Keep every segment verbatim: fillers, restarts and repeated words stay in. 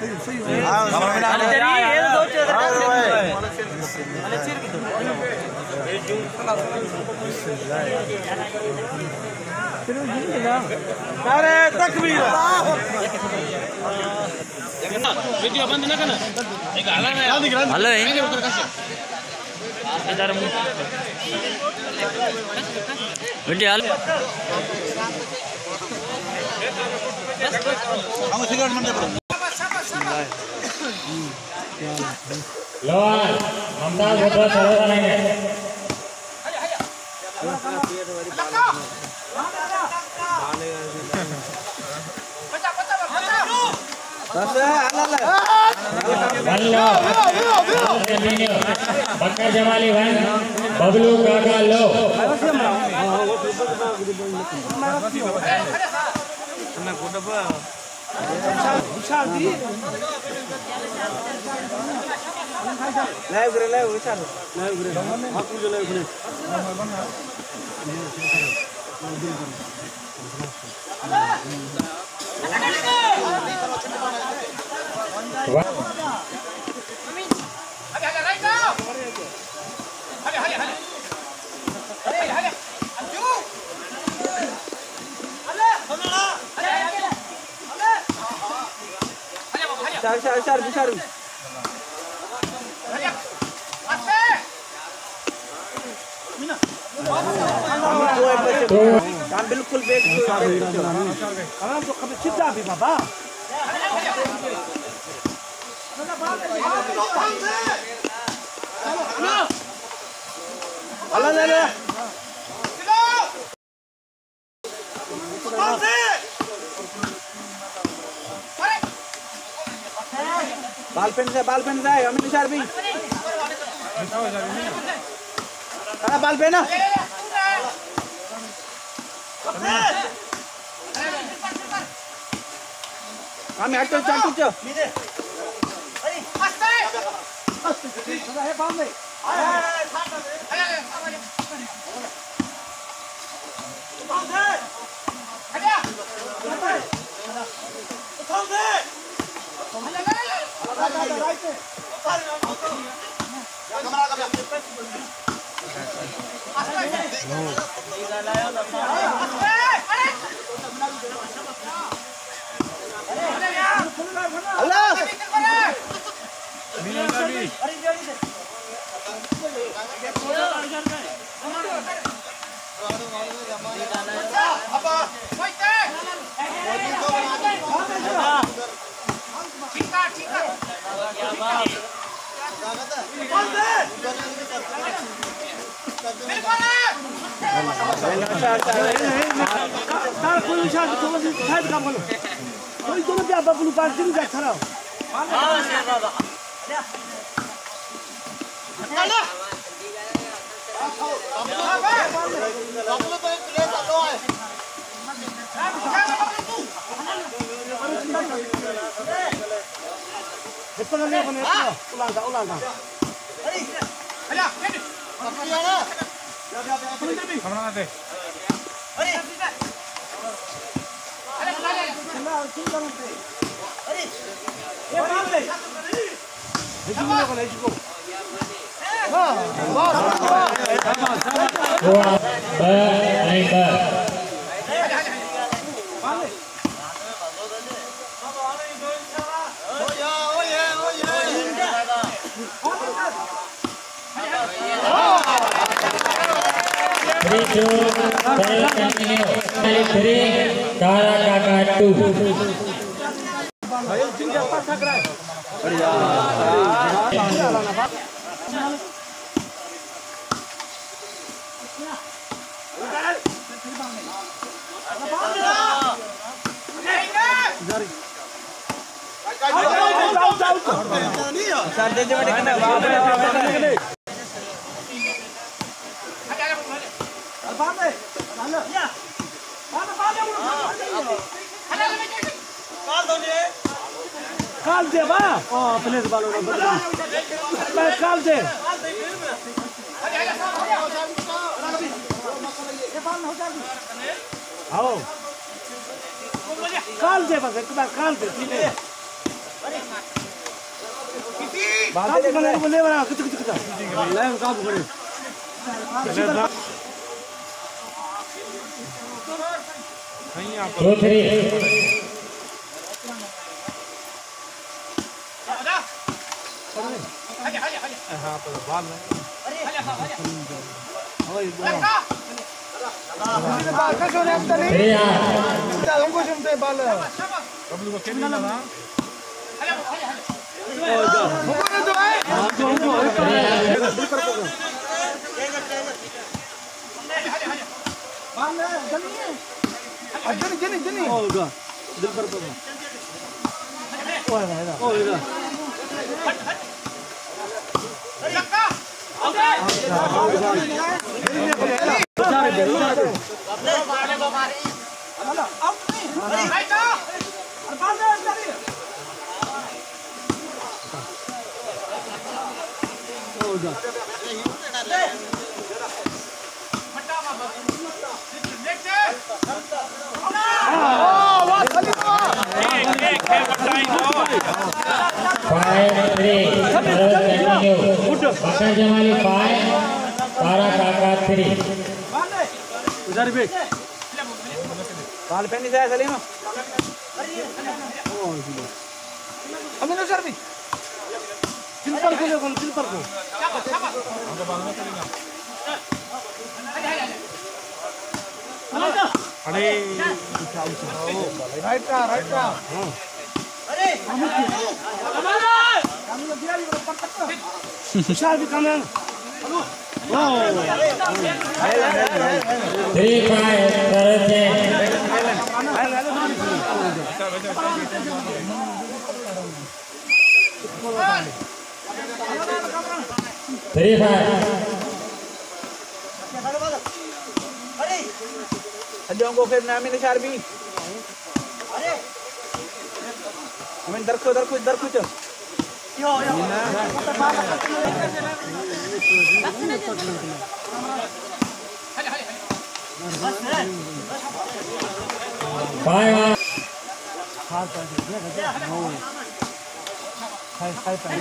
अरे तकबीर वीडियो बंद ना करना एक हल्ला में हेलो इधर वीडियो हाल हम सिगरेट मन दे लोअर ममताज होता चलेगा नहीं है वन लो कंटिन्यू बकर जमाली वन बबलू काका लो लाइव करे लाइव विचार लाइव करे आपको जो लाइव करे चार चार चार चार काम बिल्कुल बेग हम तो कभी चिट्टा भी बाबा अल्लाह ले ले बाल पेन से बाल पेन से हमें निशार भी हाँ बाल पेन ना हमें आठ चार चार चो Three two, play continue. Play three, Kara Kaka two. काल दे बा ओ प्लेस बालो मैं काल दे आओ काल दे बस एक बार काल दे ठीक है Two three. Three Jani, Jani, Jani. Oh, udah. Dilip per per. Oh, ada. Oh, udah. Oh, udah. Five three. Bakar Jamali five. Tara Kaka three. Udah ribet. Bal pendi saya Salim. Oh, sudah. Amin usar bi. Silver ko kon silver ko. अरे right का right का अरे विशाल भी कम है Three five. Three five. Hadiah ko kay namin ni Sharbi. Are. Amin darko darko darko ito. Yo yo. Five. Hai hai hai.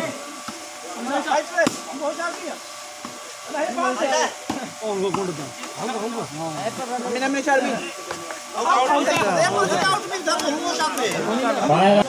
Oh, enggak kudu dah. Enggak enggak. Amin amin Sharbi. Five.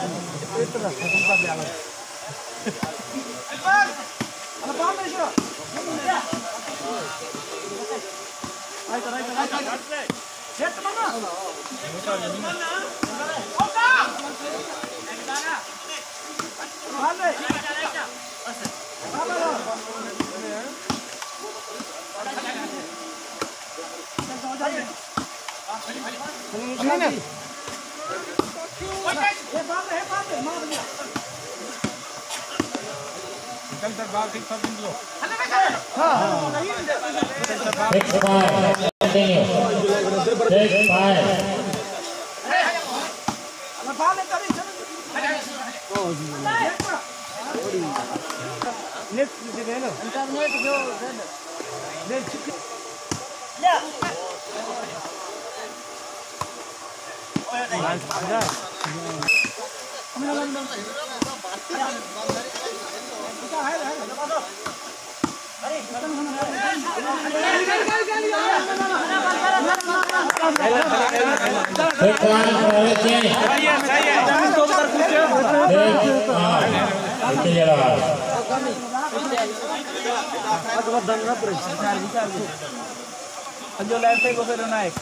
Six five. Continue. Six five. Next is the no. Internet go. Next. Yeah. Ayo live take over naik.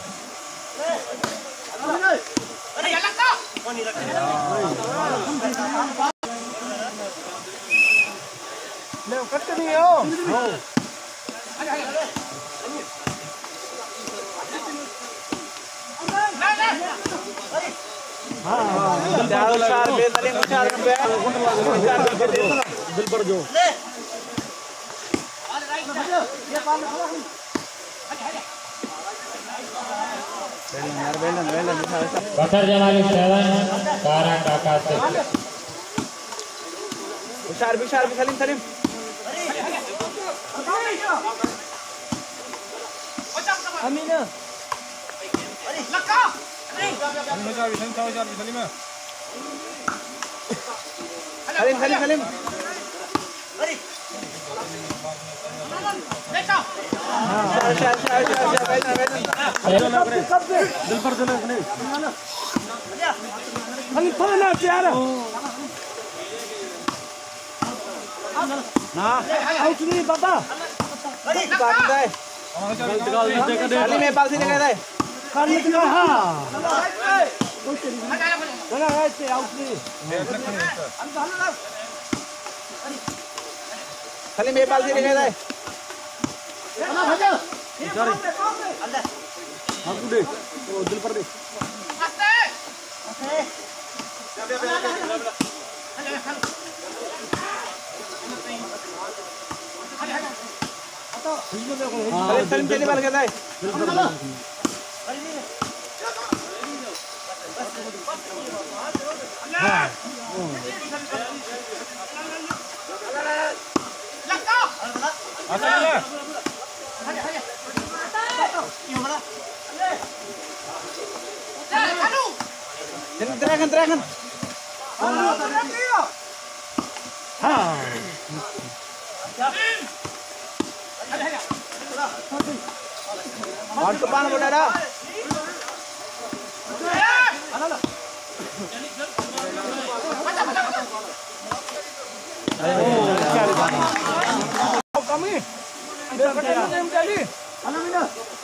Leo cut नहीं हो. हाँ हाँ. चार चार bell तले चार bell. दिल पर जो. Bakar Jamali seven. Tara Kaka six. Sharbi Sharbi Salim Salim. Amina. Salim Salim Salim. दिल पर दिल अपने खाली थोड़ा ना यार ना आउट नहीं बाबा खाली में पाल से निकल जाए खाली निकल हां ना ना ऐसे आउट नहीं खाली में पाल से निकल जाए सॉरी हां दे ओ दिल पर दे अरे फिल्म चली बाल के जाए Terakan, terakan. Haa. और तो पान बोला रहा। Kami. Kami kali. Alhamdulillah.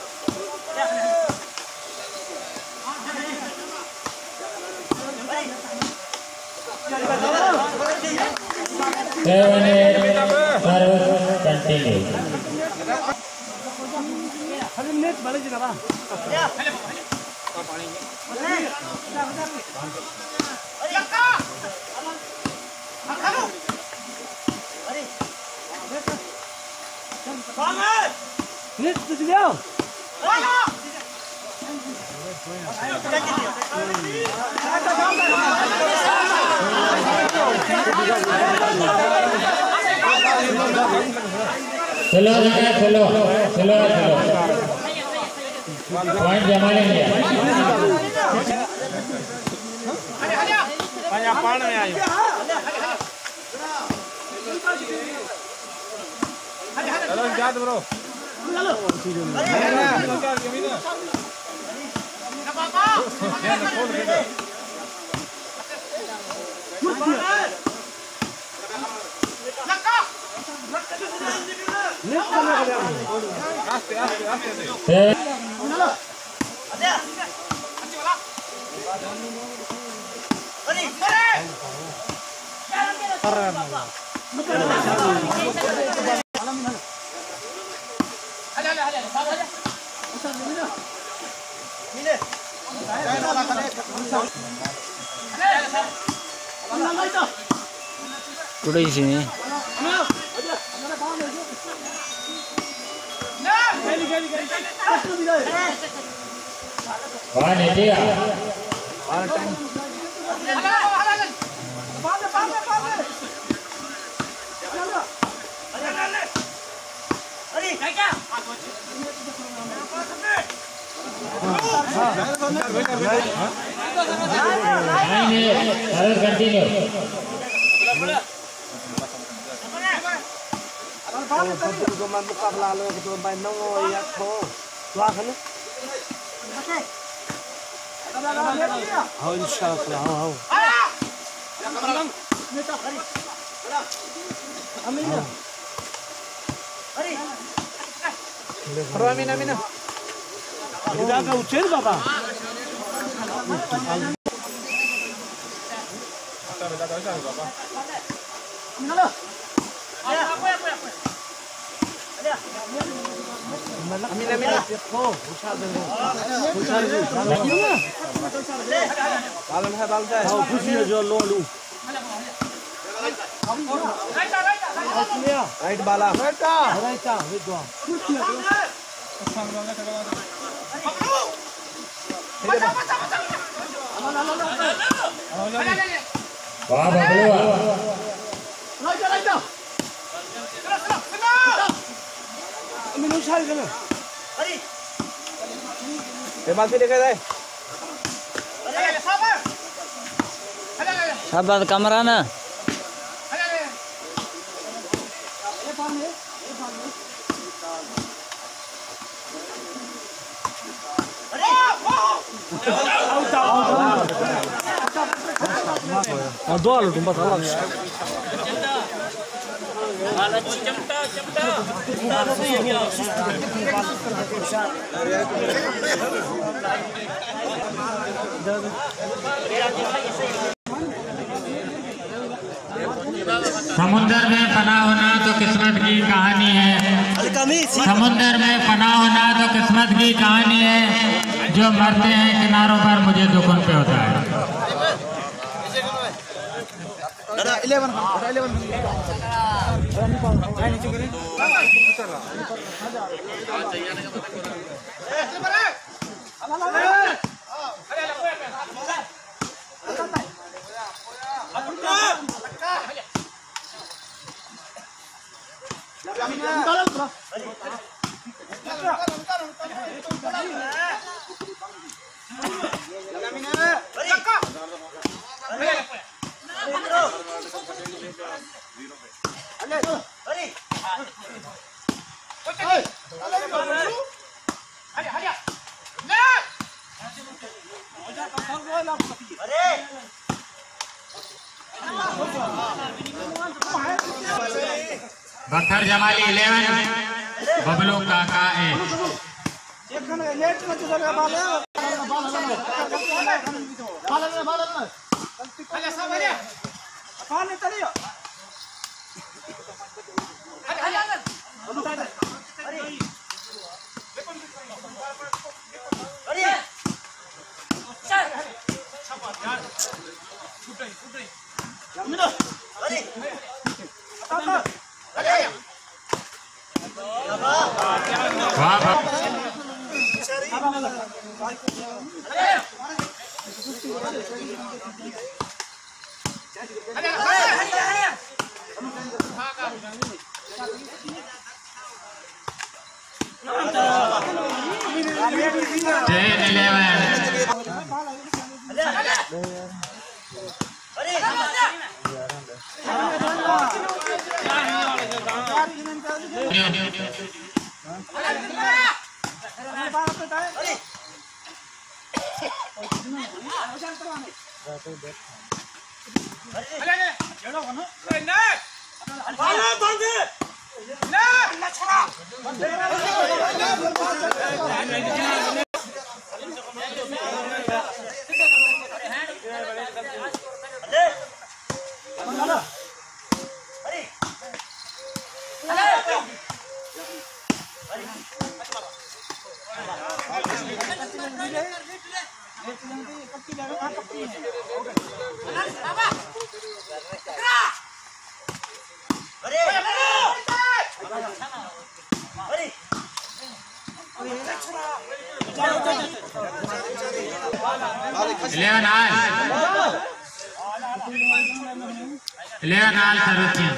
Seven eight, service continue. खाली नेट बड़े जी ना नेट तो दिया Slow jangan slow, slow slow. Point Jamal India. Banyak pan में आयो हेलो जात ब्रो आस्ते आस्ते आस्ते Udah di sini. One India. Nine eight, service continue. Kuman muka lalu ketua main nongol ya kok. Tua kan? Oh insyaallah. Oh. Amin. Amin amin. Udah enggak ucil Bapak. Amin amin. Oh, usaha dulu. Usaha dulu. Balan hai balan hai. Oh, खुशी जो लो लू. Right bala. Right ta. Right ta. With dua. Wah, bagus. Right ta, right ta. Amin usaha kan? Hari. Kemal sini ke deh. Sabar. Sabar kamera na. 아, 도와를 좀 받아. समुंदर में पनाह होना तो किस्मत की कहानी है। समुंदर में पनाह होना तो किस्मत की कहानी है। जो मरते हैं किनारों पर मुझे दुख उन पे होता है। बख्तर जमाली इलेवन बबलू काका ए वाह ten eleven eleven all eleven all सर्वोच्च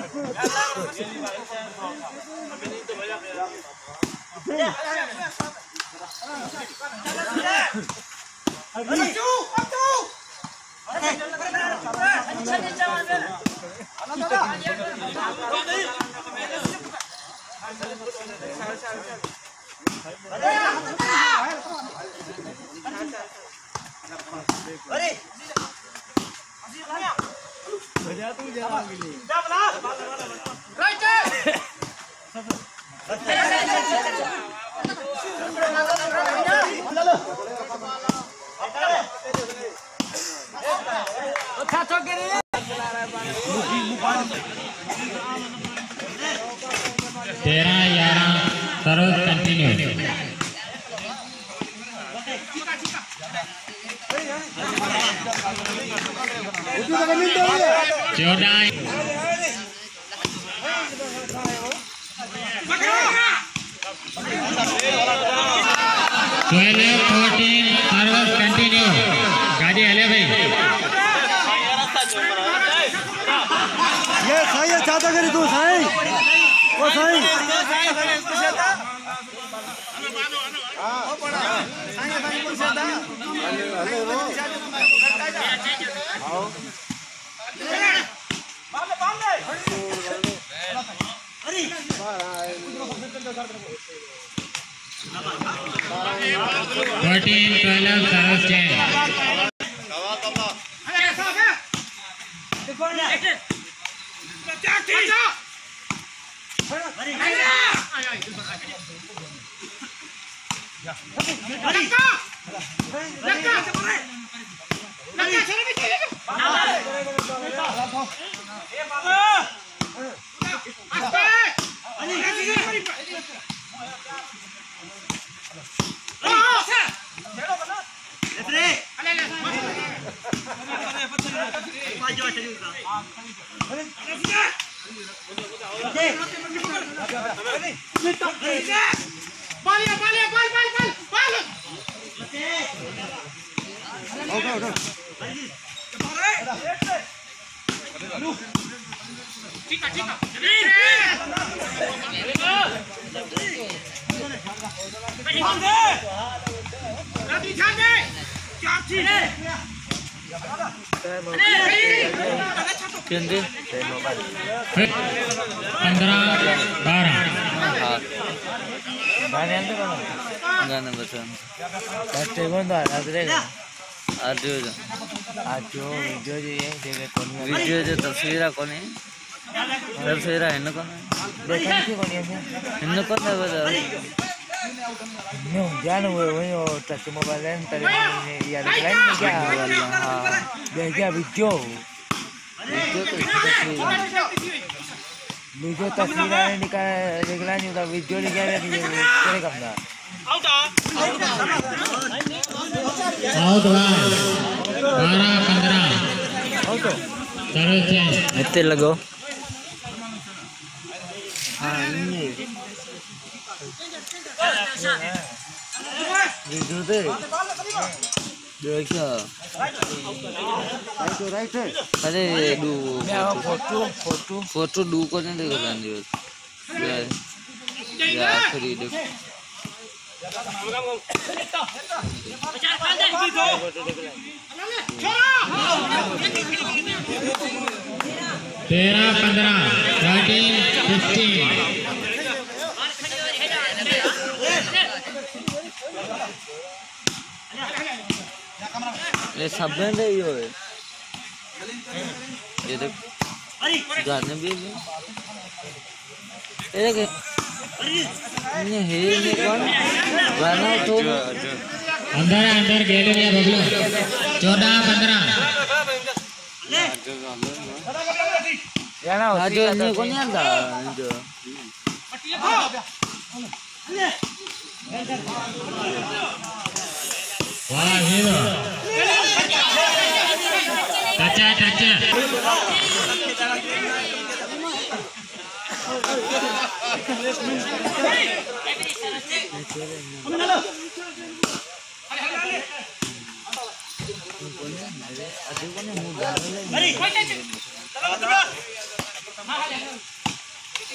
Yeah. तेरह ग्यारह सर्विस कंटिन्यू। चौदह ट्वेल्व फोर्टीन सर्विस कंटिन्यू। गाड़ी हले भाई ये साई है चाहता करी तू साई वो साई फोर्टीन ट्वेल्व सर्विस चेंज। पंद्रह बारह गाना बता बच्चे कौन तो आज रहेगा आज जो आज जो वीडियो जो ये देखे कौन वीडियो जो तस्वीर कौन है तस्वीर है ना कौन देखा नहीं कौन है इन्हें कौन है बता नो जान वो वो टच मोबाइल है तेरे ये यार लाइन में क्या हाँ देखा वीडियो वीडियो तो वीडियो तस्वीर है निकाल निकला नहीं था वीडियो निकाल रही है तेरे कम था आउट बारह पंद्रह सर्विस चेंज। इतने लगो हाँ ये वीडियो दे देखा राइट राइट अरे डू फोटो फोटो फोटो डू को नहीं देखो लान दियो या आखिरी देख तेरह पंद्रह थर्टीन फिफ्टीन ये सब बन रही हो ये देख गाने भी ये देख ये है ये कौन गाना तो अंदर अंदर गेले में बबलू चौदह पंद्रह गाना आज ये कौन आता जो वाह हीरो टचा टचा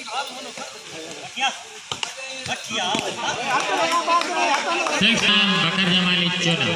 सिक्स रन बकर जमाली चुना।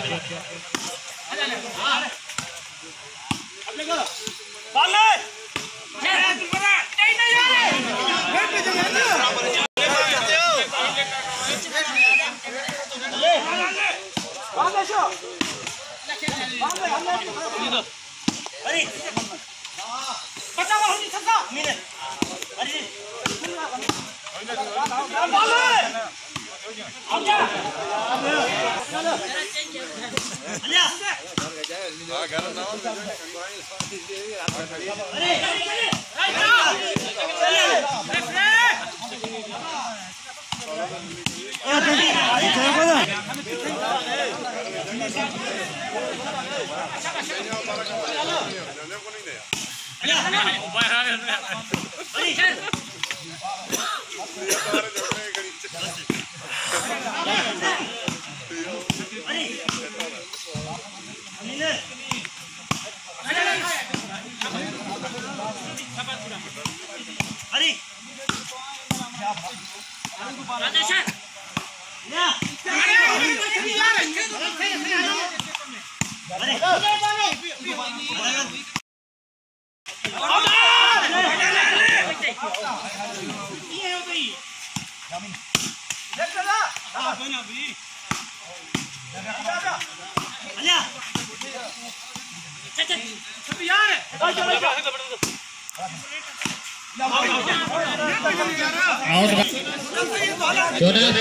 चौदह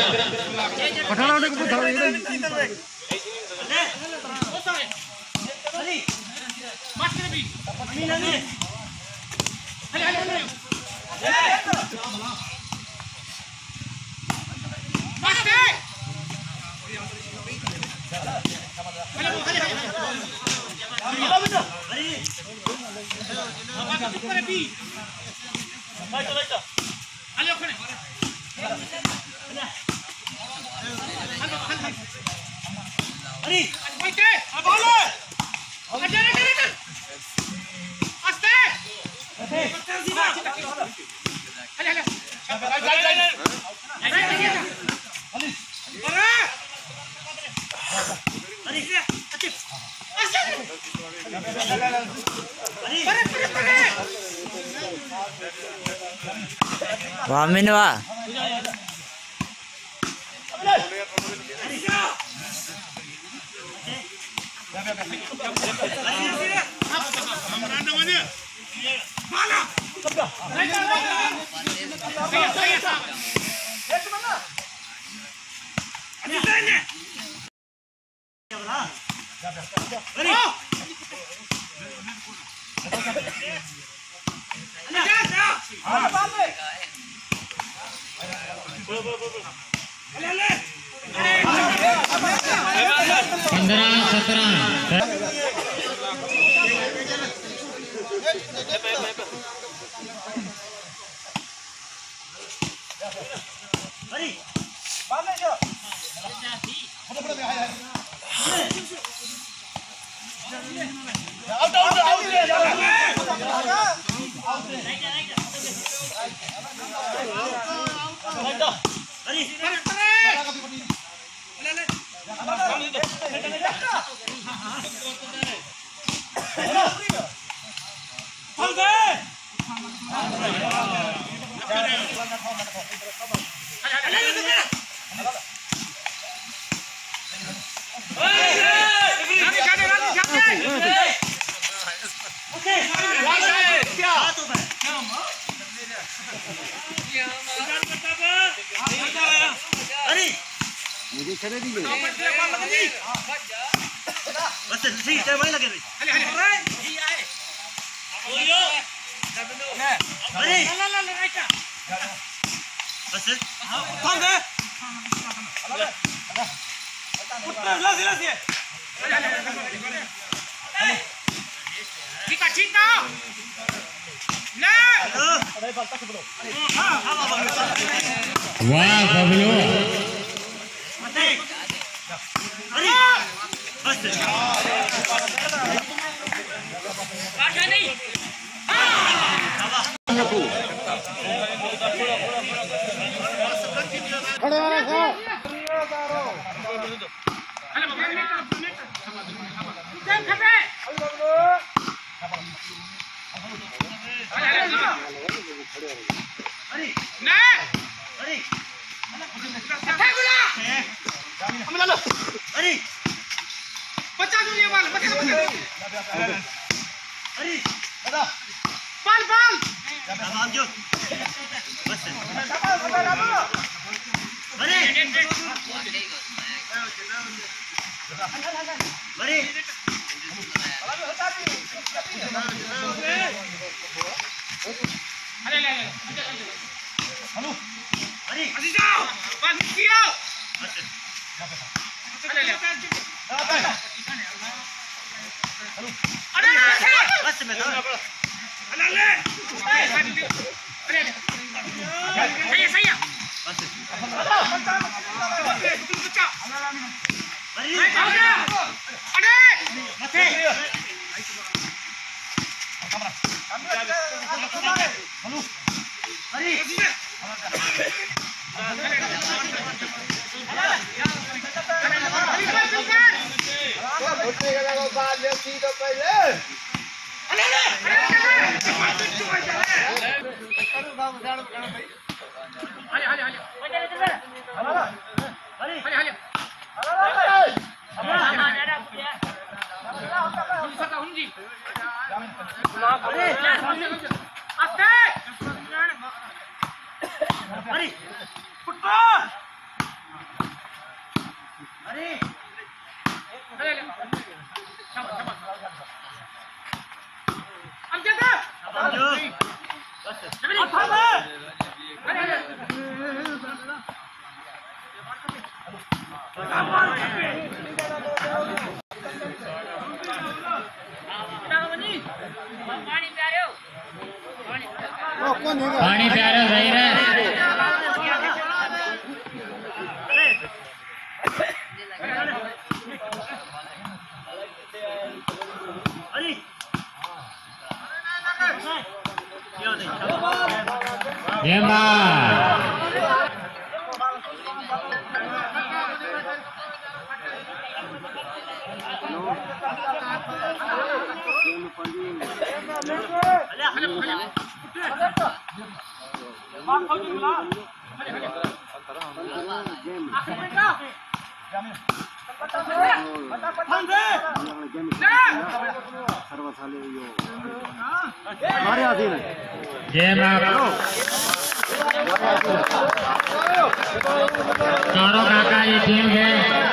वामिन वा पंद्रह सत्रह मुझे चले दीजिए बस ठीक है वही लगे भाई अरे ला ला ला राइट बस कौन है पुत्र ला ला ला ठीक है ठीक ना ले वाह बबलू अरे बस नहीं लो अरे पचास ये बाल बचा बचा अरे दादा बाल बाल दादा जो बस अरे अरे अरे ले हेलो अरे अजी जाओ बंद कियो अरे ले अरे बस में अरे ले अरे सही सही बस अरे अरे मथे हेलो अरे अरे फुटबॉल अरे अरे शाबाश शाबाश अब क्या कर अब जो बस अरे अरे पानी प्यारे सही रहे गेम गेम चारों काका ये टीम है।